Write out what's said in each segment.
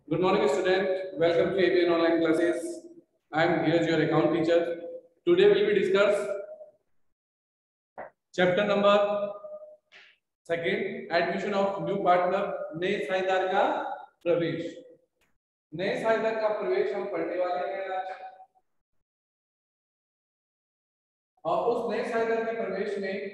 Good morning, student. Welcome to ABN online classes. I am here, your account teacher. Today we will discuss chapter number second, admission of new partner. नए साझेदार का प्रवेश। नए साझेदार का प्रवेश हम पढ़ने वाले हैं आज। और उस नए साझेदार के प्रवेश में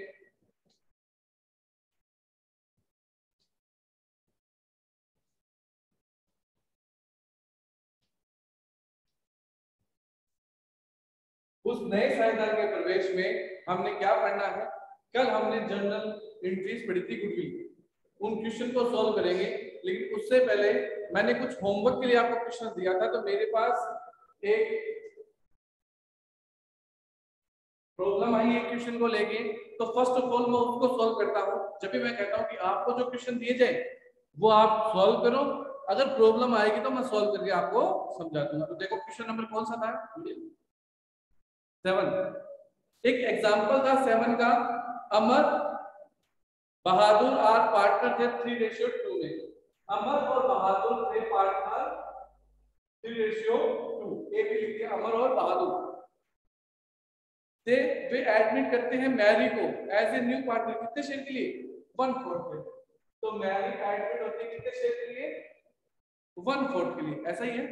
हमने क्या पढ़ना है? कल हमने जनरल एंट्रीज पढ़ी थी गुडविल, उन क्वेश्चन को सॉल्व करेंगे। लेकिन उससे पहले मैंने कुछ होमवर्क के लिए आपको क्वेश्चन दिया था, तो मेरे पास एक प्रॉब्लम आई है क्वेश्चन को लेके। तो फर्स्ट ऑफ ऑल मैं उसको सॉल्व करता हूँ। जब भी मैं कहता हूँ कि आपको जो क्वेश्चन दिए जाए वो आप सॉल्व करो, अगर प्रॉब्लम आएगी तो मैं सॉल्व करके आपको समझा दूंगा। तो देखो क्वेश्चन नंबर कौन सा था? 7। एक एग्जांपल था 7 का। अमर बहादुर आर पार्टनर थे 3:2 में। अमर और बहादुर थे पार्टनर 3:2। ए भी लिख दिया, अमर और बहादुर वे एडमिट करते हैं मैरी को एज ए न्यू पार्टनर। कितने शेयर के लिए? 1/4 के लिए। तो मैरी एडमिट होती है कितने शेयर के लिए? 1/4 के लिए। ऐसा ही है,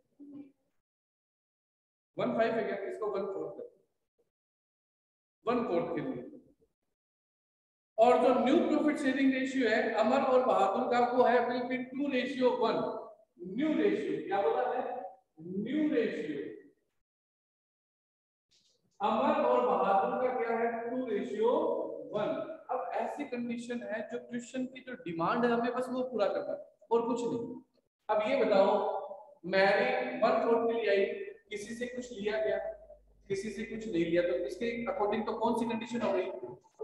1/5 है क्या? इसको 1/4 1/4 के लिए। और जो न्यू प्रॉफिट शेयरिंग रेशियो है अमर और बहादुर का, वो है विल बी 2:1। न्यू रेशियो क्या बोला है? न्यू रेशियो अमर और बहादुर का क्या है? 2:1। अब ऐसी कंडीशन है जो क्वेश्चन की जो डिमांड है हमें बस वो पूरा करना है और कुछ नहीं। अब ये बताओ, मैंने 1/4 के लिए आई, किसी से कुछ लिया गया, किसी से कुछ नहीं लिया, तो इसके अकॉर्डिंग तो कौन सी कंडीशन हो गई?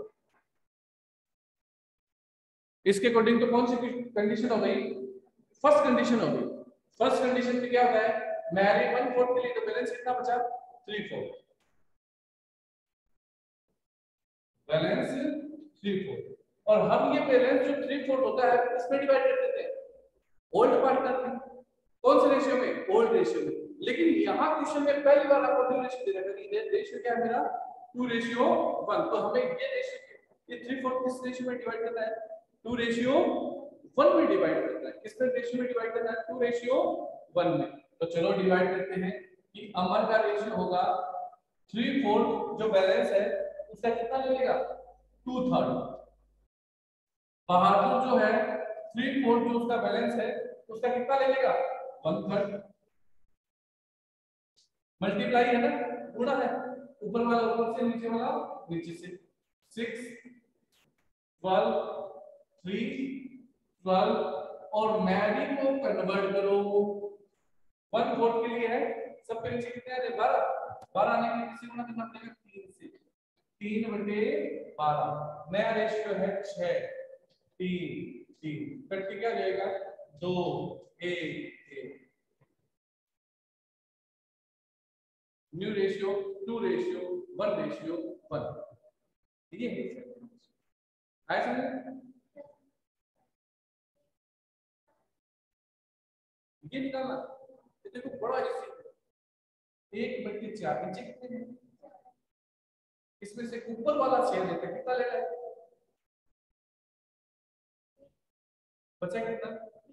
इसके अकॉर्डिंग तो कौन सी कंडीशन हो गई? फर्स्ट कंडीशन हो गई। फर्स्ट कंडीशन में क्या होता है? मैंने 1/4 के लिए, तो बैलेंस कितना बचा? 3/4। बैलेंस 3/4। और हम ये बैलेंस जो 3/4 होता है इसमें डिवाइड कर देते हैं ओल्ड पार्टनर में। कौन से रेशियो में? ओल्ड रेशियो में। लेकिन यहाँ क्वेश्चन में पहली बार आपको न्यू रेशियो दे रखा है। रेशियो क्या है मेरा? 2:1। तो हमें ये रेशियो, ये 3/4 किस रेशियो में डिवाइड करना है? 2:1 में डिवाइड करना है। किस रेशियो में डिवाइड करना है? 2:1 में। तो चलो डिवाइड करते हैं कि अमर का रेशियो होगा 3/4, जो बैलेंस है उसका कितना ले लेगा? 2/3। बहादुर जो है 3/4, जो उसका बैलेंस है उसका कितना ले लेगा? 1/3। मल्टीप्लाई है ना, गुणा है। ऊपर वाला ऊपर से, नीचे वाला नीचे से। 6 12 3 12। और मैरी को कन्वर्ट करो 1/4 के लिए है। सबके नीचे कितने आ रहे? 12। 12 आने के लिए किसी गुणा करना पड़ेगा 3 से। 3/12। नया रेशियो है 6 3 3। कट क्या जाएगा? 2 1 1। New ratio 2:1:1। ये आया समझ? ये निकालना। ये देखो बड़ा इजी, 1/4 नीचे कितने हैं? इसमें से ऊपर वाला 6 लेते हैं, कितना लेना है? बचा कितना?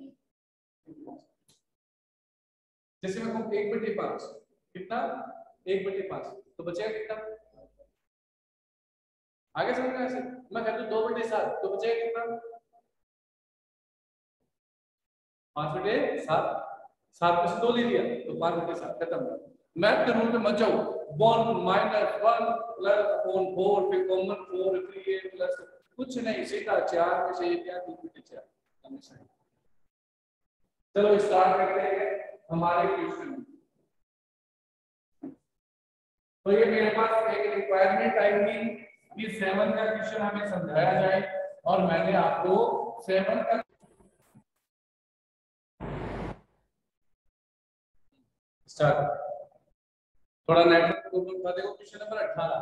जैसे मैं कहूं 1/5, कितना? 1/5, तो बचेगा कितना? आगे समझ में? ऐसे मैं कहता हूं 2/7, तो बचेगा कितना? 5/7। 7 में से 2 ले लिया तो 5/7 खत्म। मैथ के रूल में मत जाओ। 1 - 1 प्लस अपॉन 4, फिर कॉमन 4, फिर ये प्लस कुछ नहीं, सीधा 4 में से 1 क्या? 3/4 हमेशा। चलो स्टार्ट करते हैं हमारे क्वेश्चन। तो ये मेरे पास एक रिक्वायरमेंट आई थी कि 7 का क्वेश्चन हमें समझाया जाए, और मैंने आपको 7 का स्टार्ट। थोड़ा नेटवर्क प्रॉब्लम था। देखो क्वेश्चन नंबर 18।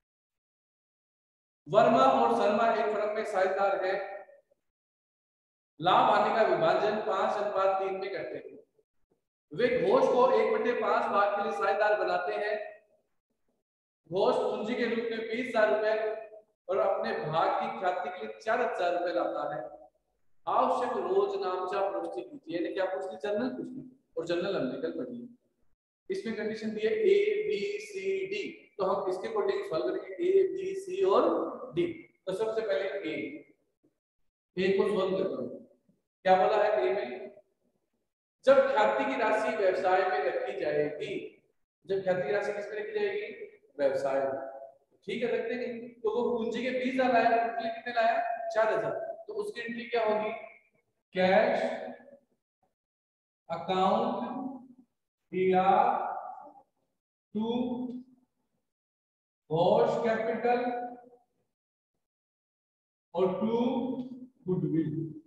वर्मा और शर्मा एक फर्म में साझेदार है। लाभ हानि का विभाजन 5:3 में करते हैं। वे घोष को 1/5 भाग के लिए साझेदार बनाते हैं। घोष पूंजी के रूप में 20,000 रुपए और अपने भाग की ख्याति के लिए 4,000 रुपए लाता है। आवश्यक रोज नामचा पुष्टि कीजिए, यानी क्या पूछ ली? जनरल पूछ ली, और जनरल हमने कल पढ़ी है। इसमें कंडीशन दी है ए बी सी डी, तो हम इसके अकॉर्डिंग सॉल्व करेंगे ए बी सी और डी। तो सबसे पहले ए को सॉल्व करते हैं। क्या बोला है ए में? जब ख्याति की राशि व्यवसाय में रखी जाएगी, जब ख्याति की राशि किसमें रखी जाएगी? व्यवसाय में। ठीक है, रखते नहीं। तो वो पूंजी के 20,000 लाया, एंट्री कितने लाया? 4,000। तो उसकी एंट्री क्या होगी? कैश अकाउंट दिया टू घोष कैपिटल और टू गुडविल।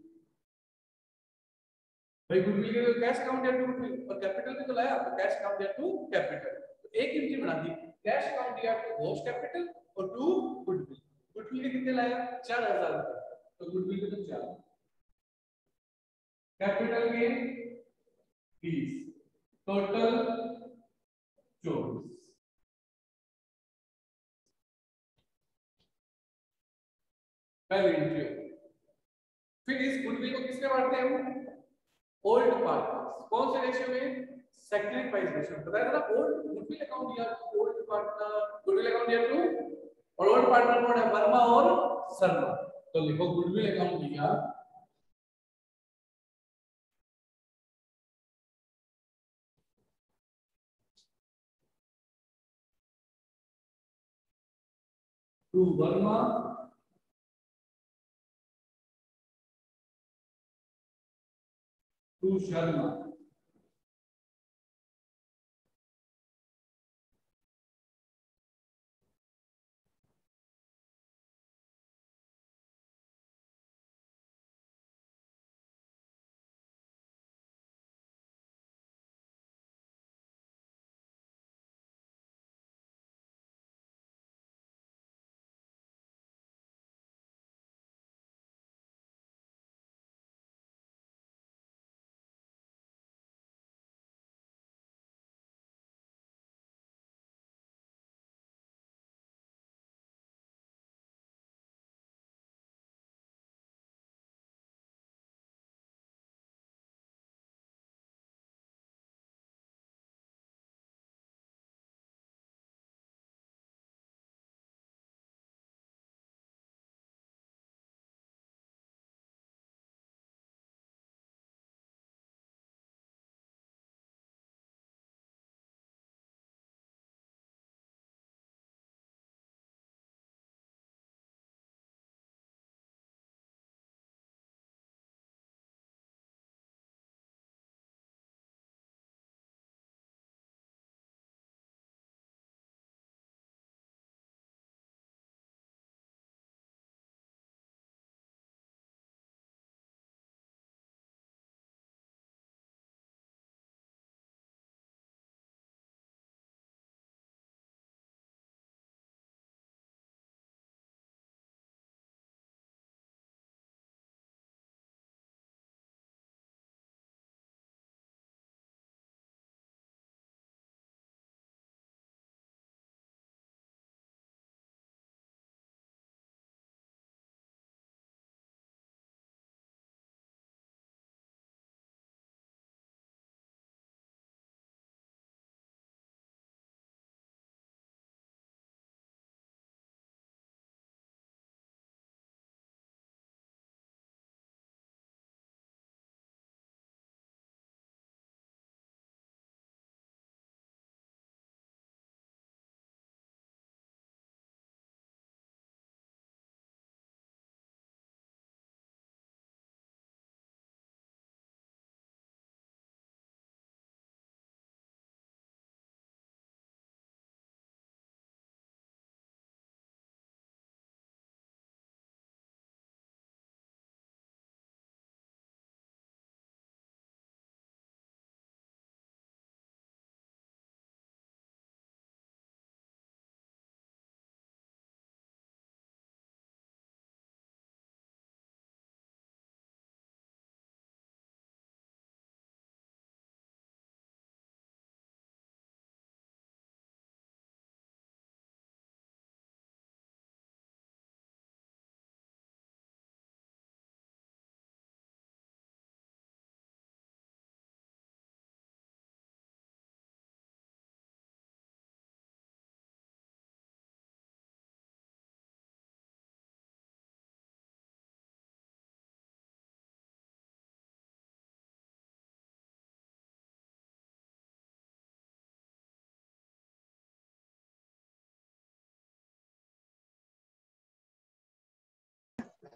भाई गुडविल के लिए कैश अकाउंट या टू गुडविल, और कैपिटल भी तो लाया, तो कैश अकाउंट या टू कैपिटल। तो एक एंट्री बना दी, कैश अकाउंट या टू घोष कैपिटल और टू गुडविल। गुडविल के कितने लाया? 4,000 रुपए, तो गुडविल के तो 4, कैपिटल के 20, टोटल 24। पहली एंट्री हो। फिर इस गुडविल को किसमें बांटते हैं हम? Old partners. कौन से रेशियो में? Sacrifice ratio. बताया था ना, ओल्ड गुडविल अकाउंट या ओल्ड पार्टनर, गुडविल अकाउंट या टू, और ओल्ड पार्टनर कौन है? वर्मा और शर्मा। तो लिखो गुडविल अकाउंट दिया to Verma to Sharma.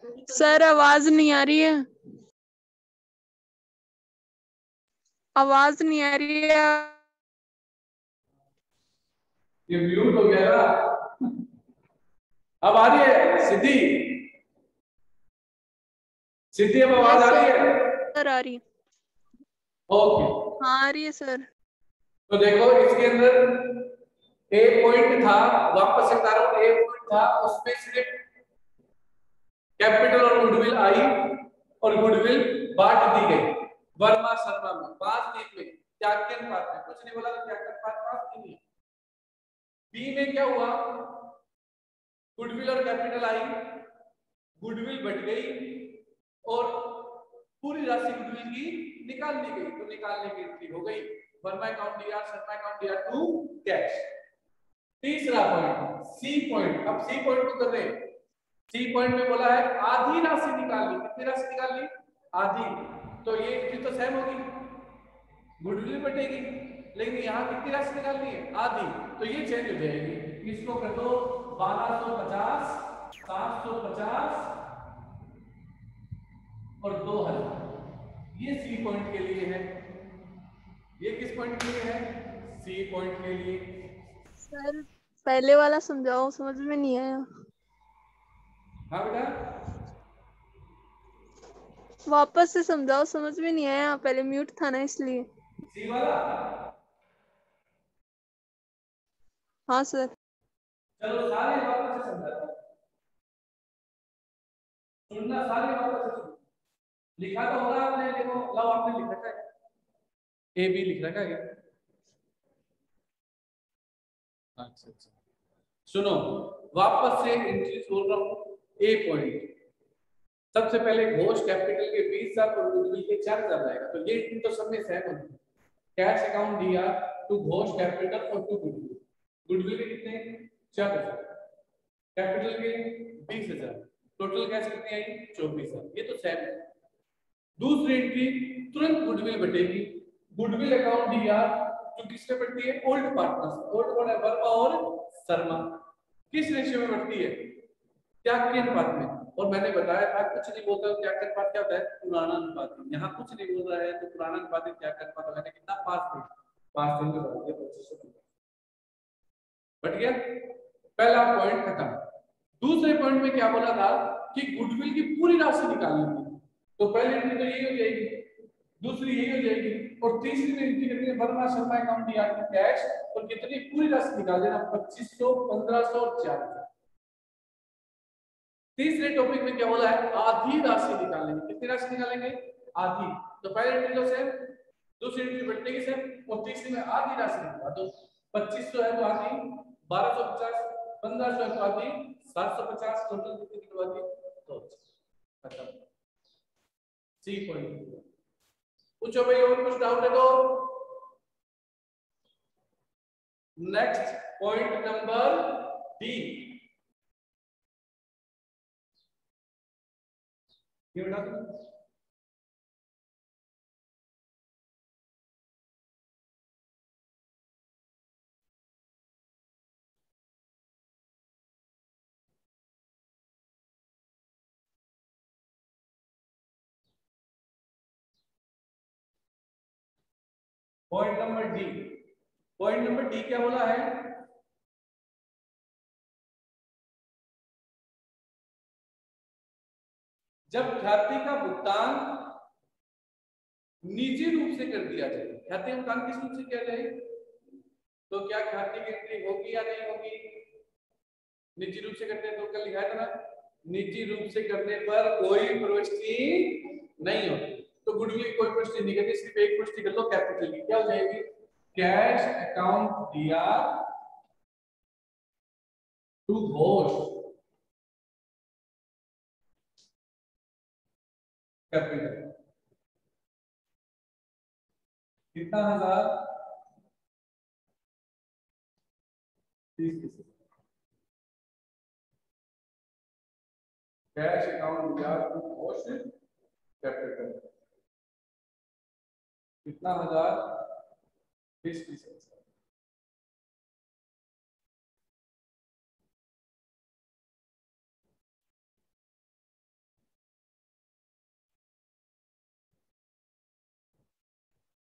Sir आवाज नहीं आ रही है, आवाज नहीं आ रही है। ये म्यूट हो गया ना। अब आ रही है सिद्धि? सिद्धि अब आवाज आ रही है? सर आ रही है, ओके। हाँ आ रही है सर। तो देखो इसके अंदर ए पॉइंट था, वापस से बता रहा हूं, ए पॉइंट था, उसमें सिर्फ कैपिटल और गुडविल आई और गुडविल बांट दी गई वर्मा शर्मा में, 5 लीग में, त्याग के अनुपात में। कुछ नहीं बोला तो त्याग के अनुपात 5 नहीं है। बी में क्या हुआ, गुडविल और कैपिटल आई, गुडविल बढ़ गई और पूरी राशि गुडविल की निकाल ली गई, तो निकालने की एंट्री हो गई Verma account DR, Sharma account DR to cash. तीसरा पॉइंट सी पॉइंट, अब सी पॉइंट को कर रहे हैं। सी पॉइंट में बोला है आधी राशि निकाल ली, कितनी राशि निकाल ली, आधी, तो ये एंट्री तो सेम होगी, गुडविल बटेगी, लेकिन यहाँ कितनी राशि निकालनी है, आधी, तो ये चेंज हो जाएगी। इसको कर दो 1250, 750 और 2000, ये सी पॉइंट के लिए है। ये किस पॉइंट के लिए है, सी पॉइंट के लिए। सर पहले वाला समझाओ, समझ में नहीं आया। हाँ बेटा, वापस से समझाओ, समझ में नहीं आया, पहले म्यूट था ना इसलिए। सी वाला, हाँ सर। चलो सारे वापस से समझाता हूं, सुनना सारे वापस से सुनो। लिखा तो होगा आपने, देखो लाओ, आपने लिख रखा है, ए बी लिख रखा है क्या? अच्छा अच्छा, सुनो वापस से एंट्रीज बोल रहा हूं। ए पॉइंट, सबसे पहले घोष कैपिटल के 20,000 और गुडविल के 4,000 आएगा, तो ये एंट्री तो सब में सेम होगी। कैश अकाउंट दिया टू घोष कैपिटल और टू गुडविल, गुडविल के कितने 4,000, कैपिटल के 20,000, टोटल कैश कितनी आई 24,000, ये तो सेम है। दूसरी एंट्री तुरंत गुडविल बटेगी, गुडविल अकाउंट दिया जो किससे बढ़ती है, ओल्ड पार्टनर्स, ओल्ड कौन है, वर्मा और शर्मा। किस रेशियो में बढ़ती है, त्याग के अनुपात में। और मैंने बताया था कुछ नहीं बोलता त्याग का अनुपात क्या होता है, पुराना अनुपात। यहाँ कुछ नहीं बोल रहा है तो पुराना अनुपात त्याग का अनुपात, मैंने कितना 5 दिन में बढ़ा दिया 2500 बढ़ गया। पहला पॉइंट खत्म। दूसरे पॉइंट में क्या बोला था कि गुडविल की पूरी राशि निकालनी थी, तो पहली एंट्री तो यही हो जाएगी, दूसरी यही हो जाएगी, और तीसरी में एंट्री करनी है वर्मा शर्मा अकाउंट दिया कैश, और कितनी पूरी राशि निकाल देना 2500, 1500 और 4,000। तीसरे टॉपिक में क्या बोला है, आधी राशि निकालेंगे, कितनी राशि निकालेंगे, आधी, तो पहले एंट्री तो सेम, दूसरी एंट्री बढ़ने की सेम, और तीसरी में आधी राशि निकाल दो। 2500 है तो आधी 1250, 1500 है तो आधी 750, टोटल कितनी निकलवाती, तो खत्म। C point. पूछो भाई और कुछ डाउट है तो। नेक्स्ट पॉइंट नंबर डी, ये बता दो। Point number D, point number D क्या बोला है, जब ख्याति का भुगतान निजी रूप से कर दिया जाए, ख्याति का भुगतान किस रूप से किया जाए, तो क्या ख्याति की एंट्री होगी या नहीं होगी, निजी रूप से करते हैं तो कल लिखा था ना, निजी रूप से करने पर कोई प्रविष्टि नहीं होती, तो गुडविल की कोई प्रविष्टि नहीं करती, सिर्फ एक प्रविष्टि कर लो कैपिटल की, क्या हो जाएगी, कैश अकाउंट दिया टू घोष कैपिटल, कितना 1030, कैश अकाउंट दिया टू घोष कैपिटल, कितना 1030।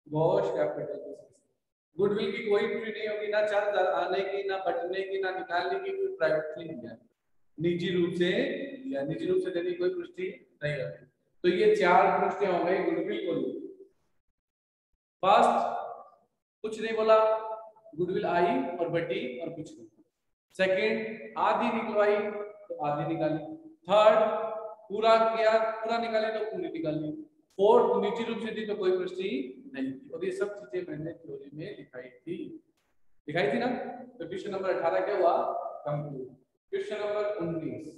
Gosh capital. गुडविल की कोई एंट्री नहीं होगी, ना चंद आने की, ना बचने की, ना निकालने की, कोई प्राइवेटली नहीं है, निजी रूप से या निजी रूप से देने की कोई पुष्टि नहीं होती। तो ये चार पुष्टियां हो गई गुडविल को। फर्स्ट कुछ नहीं बोला, गुडविल आई और बटी और कुछ नहीं। सेकंड आधी निकलवाई तो आधी निकाली। थर्ड पूरा किया, पूरा निकाली तो पूरी निकाली। फोर्थ निजी रूप से थी तो कोई पुष्टि नहीं थी। और ये सब चीजें मैंने थ्योरी में दिखाई थी ना। तो क्वेश्चन नंबर 18 क्या हुआ, complete. Question number 19,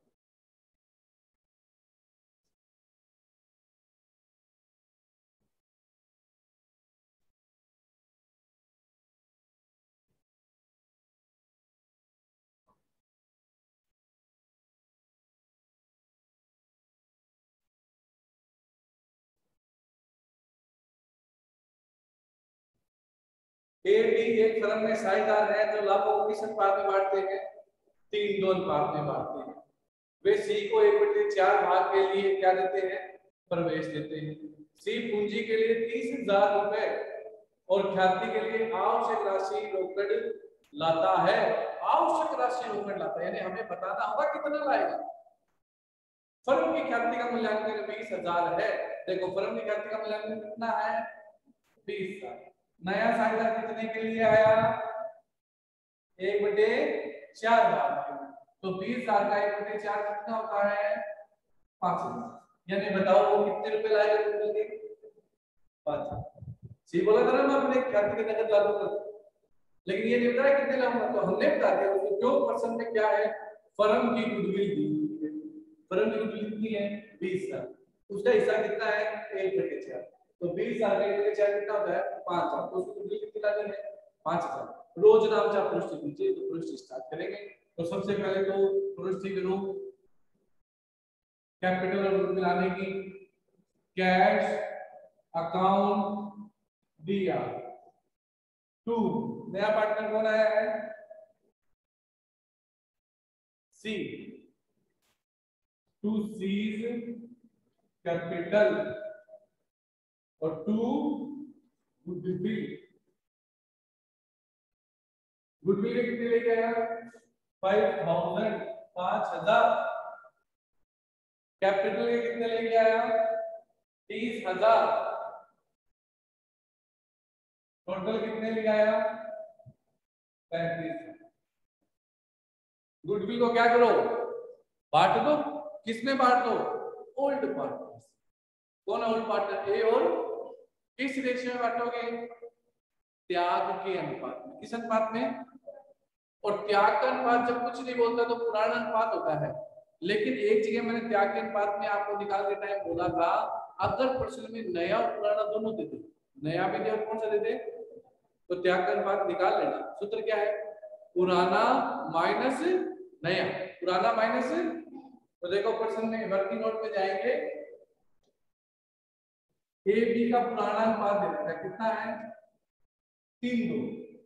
A B एक फर्म में साझेदार है जो लाभों को किस अनुपात में बांटते हैं, 3-2 अनुपात में बांटते हैं। वे सी को 1/4 भाग के लिए क्या देते हैं, प्रवेश देते हैं। सी पूंजी के लिए 30,000 रुपए और ख्याति के लिए आवश्यक राशि रोकड़ लाता है। आवश्यक राशि रोकड़ लाता है यानी हमें बताना होगा कितना लाएगा। फर्म की ख्याति का मूल्यांकन 20,000 है। देखो फर्म की ख्याति का मूल्यांकन कितना है, 20,000। नया साझेदार कितने के लिए आया, 1/4 भाग। तो 20,000 का 1/4 कितना होता है, 5,000। यानी बताओ वो कितने रुपए लाएगा टोटल के, 5,000। सी बोला था ना मैं अपने ख्याति के नकद लागू कर, लेकिन ये नहीं बताया कितने लाऊंगा। तो हमने बता दिया उसको जो परसेंट में क्या है, फर्म की गुडविल दी हुई है। फर्म की गुडविल कितनी है, 20,000। उसका हिस्सा कितना है, 1/4। तो 20,000 का 1/4 कितना होता है, 5,000। तो उसको गुडविल कितनी लानी है, 5,000। रोज नाम से आप प्रश्न कीजिए तो प्रश्न स्टार्ट करेंगे। तो सबसे पहले तो प्रश्न करो कैपिटल और गुडविल आने की। कैश अकाउंट दिया, टू नया पार्टनर कौन आया है, सी, टू सीज कैपिटल और टू गुडविल। गुडविल कितने लेके आया, 5,000, 5,000। कैपिटल के कितने लेके आया, 30,000। टोटल कितने लेके आया, 35,000। गुडविल को क्या करो, बांट दो। किसमें बांट दो, ओल्ड पार्टनर। कौन है ओल्ड पार्टनर, ए और किस रेशियो में बांटोगे, त्याग के अनुपात में। किस अनुपात में, और त्याग का अनुपात जब कुछ नहीं बोलता तो पुराना अनुपात होता है। लेकिन एक जगह मैंने त्याग के अनुपात में आपको निकाल के टाइम बोला था, अगर प्रश्न में नया और पुराना दोनों देते, नया भी दे और कौन सा देते, तो त्याग का अनुपात निकाल लेना। सूत्र क्या है, पुराना माइनस नया, पुराना माइनस। तो देखो प्रश्न में वर्किंग नोट पे जाएंगे, ए बी का पुराना अनुपात दे रखा है, कितना है, 3:2।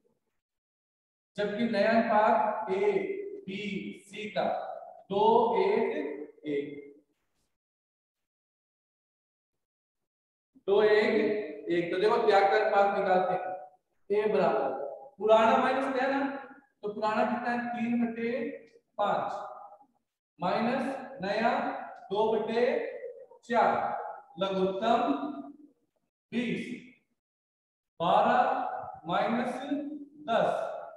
जबकि नया अनुपात ए बी सी का 2:1:1, 2:1:1। तो देखो त्याग का अनुपात निकालते हैं, ए बराबर पुराना माइनस नया ना, तो पुराना कितना है, 3/5 माइनस नया 2/4, लघुत्तम 20, 12 माइनस 10,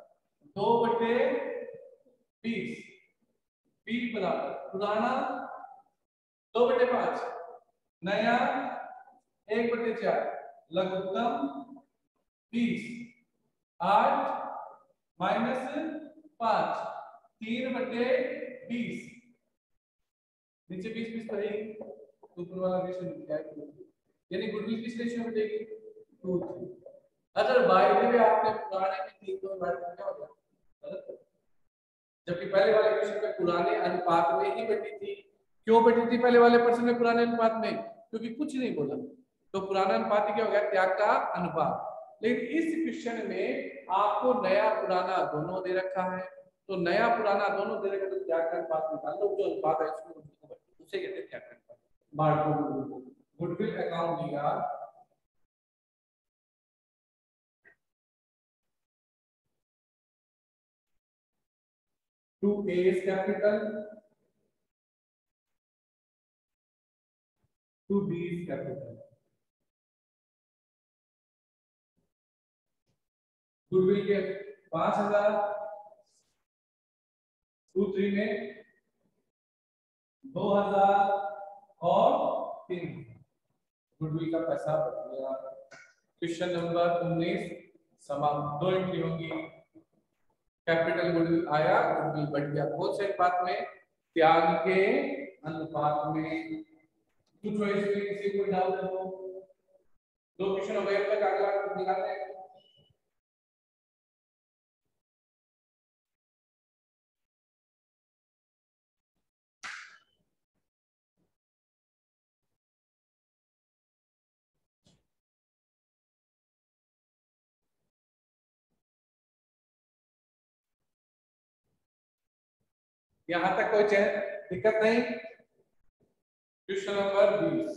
2/20। बी बराबर पुराना 2/5, नया 1/4, लघुत्तम 20, 8 माइनस 5, 3/20। नीचे 20 तो है, ऊपर वाला रेशियो क्या है, यानी गुडविल किस रेशियो में देगी, 2:3। अगर बाय द वे आपने पुराने में 3 को बांट दिया क्या हो गया, गलत है। जबकि पहले वाले क्वेश्चन में पुराने अनुपात में ही बटी थी। क्यों बटी थी पहले वाले प्रश्न में पुराने अनुपात में, क्योंकि कुछ नहीं बोला। तो पुराना अनुपात ही क्या हो गया, त्याग का अनुपात। लेकिन इस क्वेश्चन में आपको नया पुराना दोनों दे रखा है, तो नया पुराना दोनों दे रखा, तो त्याग का अनुपात निकाल लो। जो अनुपात है उसको उसे कहते हैं त्याग का अनुपात। गुडविल अकाउंट दिया 2A is capital, 2B is capital. Goodwill के 5000, 2 3 में 2000 और 3000 गुडविल का पैसा बच गया। क्वेश्चन नंबर 19 समाप्त। 2 एंट्री होंगी। कैपिटल गुडविल आया, गुडविल बढ़ गया। कौन से अनुपात में? त्याग के अनुपात में। कुछ इसमें किसी को डाउट है तो 2 क्वेश्चन हो गए, अब तक अगला निकालते हैं। यहां तक कोई दिक्कत नहीं। Question number 20।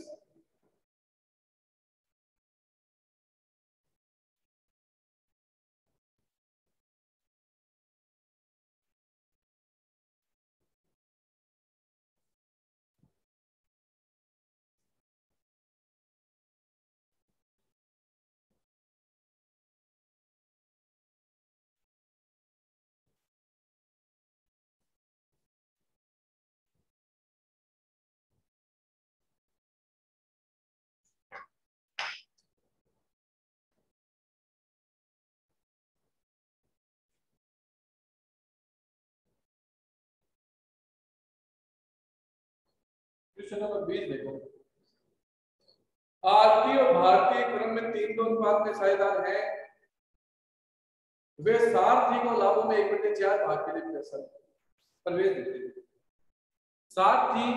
क्वेश्चन नंबर 20 देखो। आरती और भारतीय क्रम में 3 2 अनुपात में साझेदार हैं। वे सारथी को लाभों में 1/4 भाग के लिए प्रवेश देते हैं। सारथी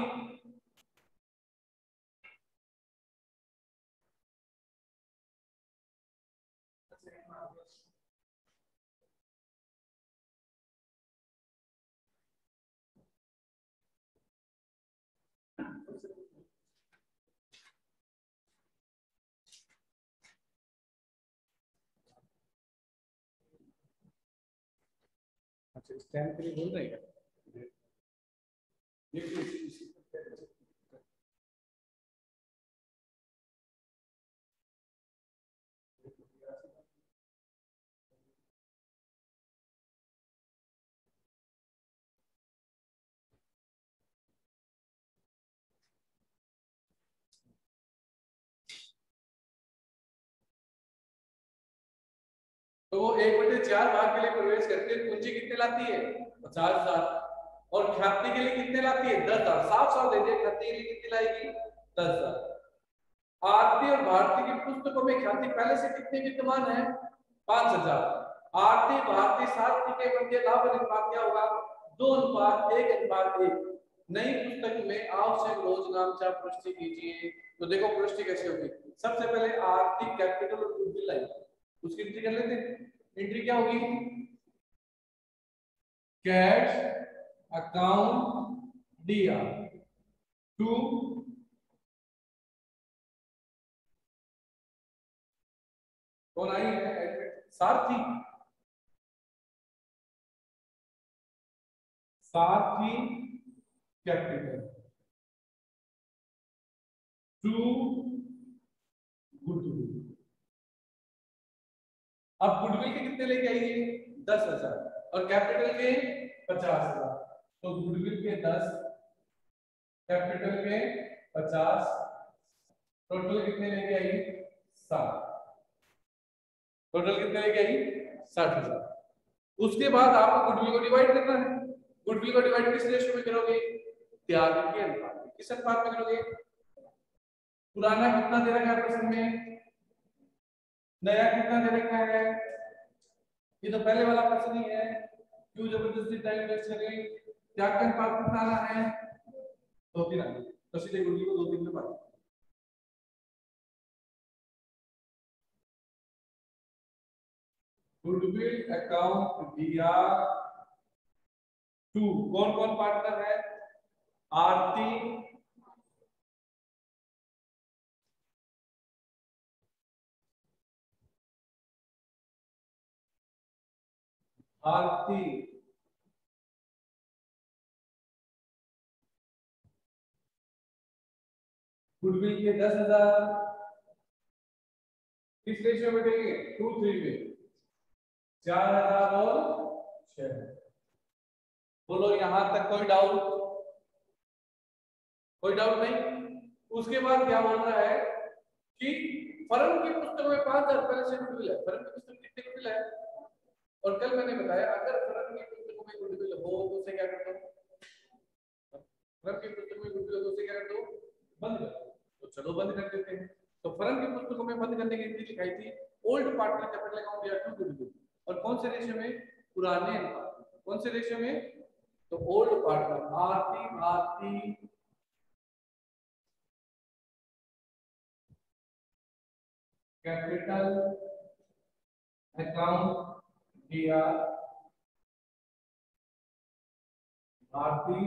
अच्छा स्टैंड के लिए बोल रहे हैं क्या? तो वो 1/4 भाग के लिए प्रवेश करके पूंजी कितने लाती है? 50,000। और ख्याति के लिए कितने लाती है? 10,000। साफ साफ दे दिया, ख्याति के लिए कितनी लाएगी? 10,000। आरती और भारती की पुस्तकों में ख्याति पहले से कितने विद्यमान है? 5,000। आरती भारती सारथी के मध्य लाभ अनुपात क्या होगा? 2:1:1। नई पुस्तक में आवश्यक रोज नामचा पुष्टि कीजिए। तो देखो पुष्टि कैसे होगी। सबसे पहले आरती कैपिटल और गुडविल लाई, उसकी एंट्री कर लेते हैं। एंट्री क्या होगी? कैश अकाउंट दिया टू कौन आई है? Sarathi. Sarathi capital to goodwill. अब गुडविल के कितने लेके आइए? 10,000 और कैपिटल के 50,000। तो गुडविल के 10, कैपिटल के 50, टोटल कितने लेके आई? 60। टोटल कितने लेके आई? 60,000। उसके बाद आपको गुडविल को डिवाइड करना है। गुडविल को डिवाइड किस रेशियो में करोगे? त्याग के अनुपात में। किस अनुपात में करोगे? पुराना कितना दे रखा है प्रश्न में? नया कितना दे रखा है? ये तो पहले वाला प्रश्न ही है। क्यों जबरदस्ती टाइम वेस्ट करें? त्याग के अनुपात कितना आना है? 2-3 आना। तो सीधे गुडविल को 2-3 में बांट। गुडविल अकाउंट दिया टू कौन कौन पार्टनर है? आरती, आरती गुडविल के 10,000 किस रेशियो में देंगे 2:3 में 4,000 और 6। बोलो यहां तक कोई डाउट? कोई डाउट नहीं। उसके बाद क्या बोल रहा है कि फर्म की पुस्तक में 5,000 पहले से गुडविल है। फर्म की पुस्तक कितनी गुडविल है? और कल मैंने बताया अगर फर्म की पुस्तक में गुडविल हो तो उसे क्या करते हो? फर्म की पुस्तक में गुडविल हो तो उसे क्या करते हो? बंद कर दो। तो चलो बंद कर देते हैं। तो फर्म की पुस्तकों में बंद करने की नीति लिखाई थी ओल्ड पार्टनर कैपिटल अकाउंट या टू गुडविल। और कौन से रेशियो में? पुराने अनुपात में। कौन से रेशियो में? तो old partner Aarti capital account दिया भारतीय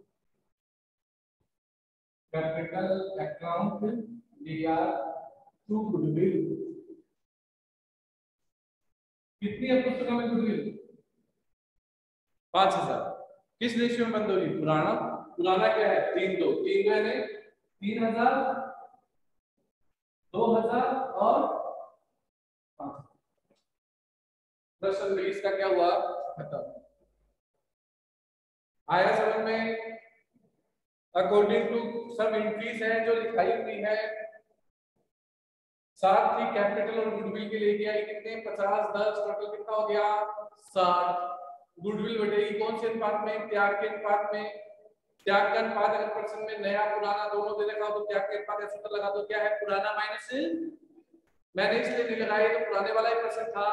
कैपिटल अकाउंट दिया टू गुडविल। कितनी है पुस्तकों में गुडविल? 5,000। किस रेशियो में बंद होगी? पुराना। पुराना क्या है? 3:2 यानी 3,000 2,000 और 5,000। प्रश्न 20 का क्या हुआ? खत्म। आया समझ में? अकॉर्डिंग टू सब एंट्रीज है जो लिखाई हुई है। साथ ही कैपिटल और गुडविल के लेके आई कितने? 50 10 टोटल कितना हो गया? 60। गुडविल बढ़ेगी कौन से अनुपात में? त्याग के अनुपात में। त्याग का अनुपात अगर परसेंट में नया पुराना दोनों दे रखा हो तो त्याग के अनुपात ऐसे सूत्र लगा दो। क्या है? पुराना माइनस, मैंने इसलिए नहीं लगाया तो पुराने वाला ही परसेंट था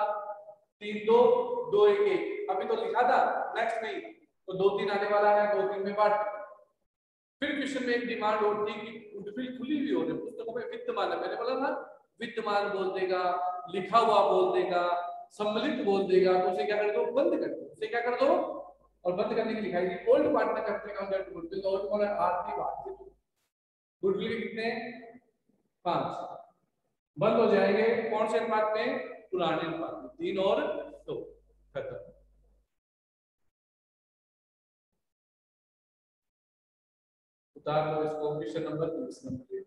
3:2 2:1 अभी तो लिखा था नेक्स्ट में तो 2:3 आने वाला है 2:3 में बांट। फिर क्वेश्चन में एक डिमांड और थी कि गुडविल खुली हुई हो रही पुस्तकों में विद्यमान है। मैंने बोला था विद्यमान बोल देगा, लिखा हुआ बोल देगा, सम्मिलित बोल देगा तो उसे क्या कर दो? बंद कर दो। उसे क्या कर दो? और बंद करने की लिखाई थी old partner capital account that goodwill और कौन है? आरती भारती। गुडविल के कितने? 5। बंद हो जाएंगे कौन से अनुपात में? पुराने अनुपात में। 3 और 2 खत्म। उतार दो इसको। Question number 20 number.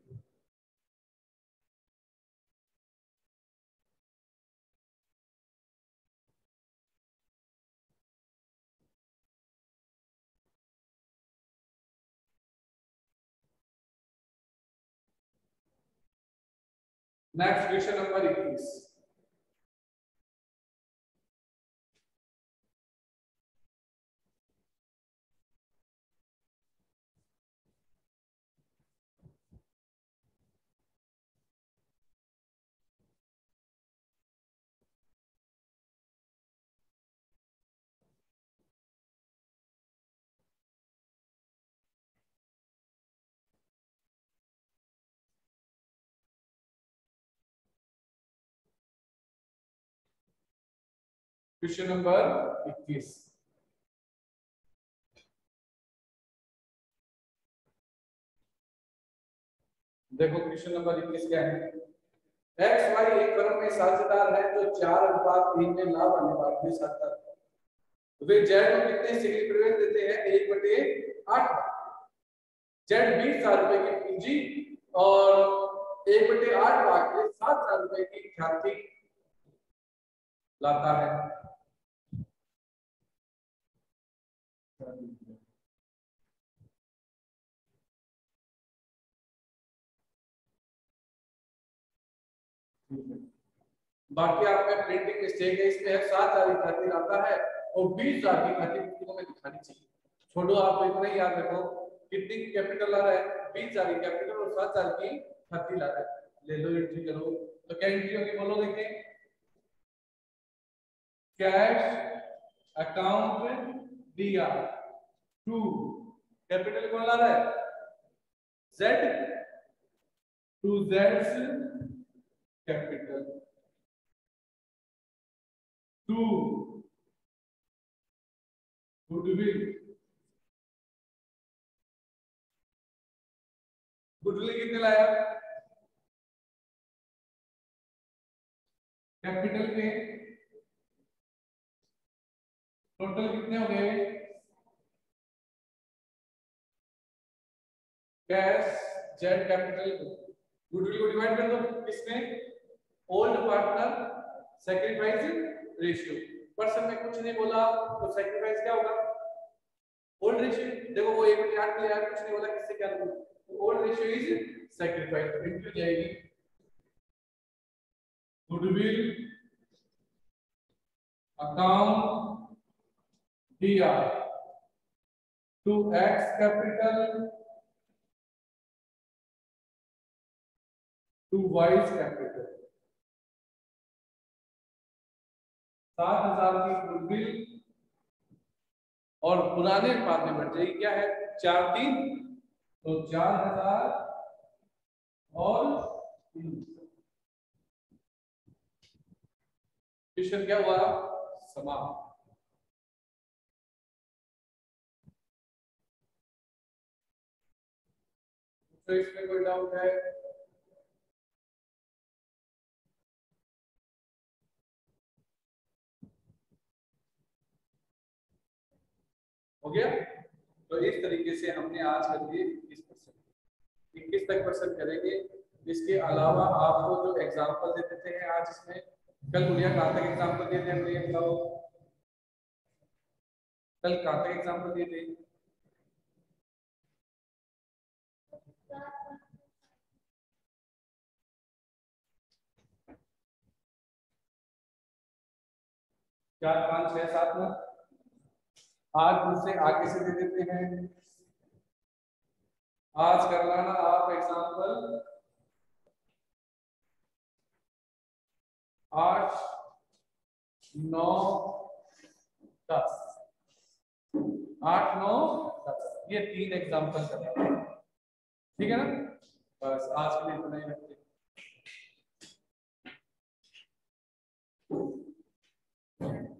Next question number 21। Question number 21। देखो क्वेश्चन नंबर 21 क्या है? एक्स वाई एक फर्म में साझेदार है जो 4:3 में लाभ अनुपात में साझेदार है। वे जेड को कितने सिगली प्रवेश देते हैं? 1/8। जेड 20,000 रुपए की पूंजी और 1/8 भाग के 7,000 रुपए की ख्याति लाता है। बाकी आप में प्रिंटिंग मिस्टेक है इसमें 7,000 की ख्याति लाता है और 20,000 की ख्याति पुस्तकों में दिखानी चाहिए। छोड़ो आप इतना ही याद रखो कितनी कैपिटल ला रहा है? 20,000 की कैपिटल और 7,000 की ख्याति ला रहा है। ले लो एंट्री करो। तो क्या एंट्री होगी बोलो देखें? कैश अकाउंट दिया टू कैपिटल कौन ला रहा है? जेड टू जेड्स कैपिटल टू गुडविल। गुडविल कितने लाया? कैपिटल के टोटल कितने हो गए? कैश जेड कैपिटल गुडविल को डिवाइड कर दो किसमें, old partner sacrifice ratio. Person में कुछ नहीं बोला तो सैक्रिफाइस क्या होगा, ओल्ड रेशियो। देखो वो एक मिनट याद किया यार, कुछ नहीं बोला किससे क्या बोला, old ratio is sacrifice into जाएगी goodwill account DR to X capital to Y's capital. 7,000 की गुडविल और पुराने बाद में बढ़ जाएगी क्या है 4,3 तो 4,000 और 3। क्वेश्चन क्या हुआ, समाप्त। तो इसमें कोई डाउट है, हो गया। तो इस तरीके से हमने आज कर लिए 21 तक पर्सन करेंगे। इसके अलावा आपको जो एग्जांपल दे देते हैं आज इसमें, कल गुड़िया कहाँ तक एग्जांपल दिए थे हमने, ये बताओ कल कहाँ तक एग्जांपल दिए थे, चार पाँच छह सात में। आज मुझसे आगे से दे देते हैं, आज कर लाना आप एग्जांपल 8 9 10, 8 9 10 ये 3 एग्जांपल करना, ठीक है ना। बस आज के लिए इतना ही रखते हैं।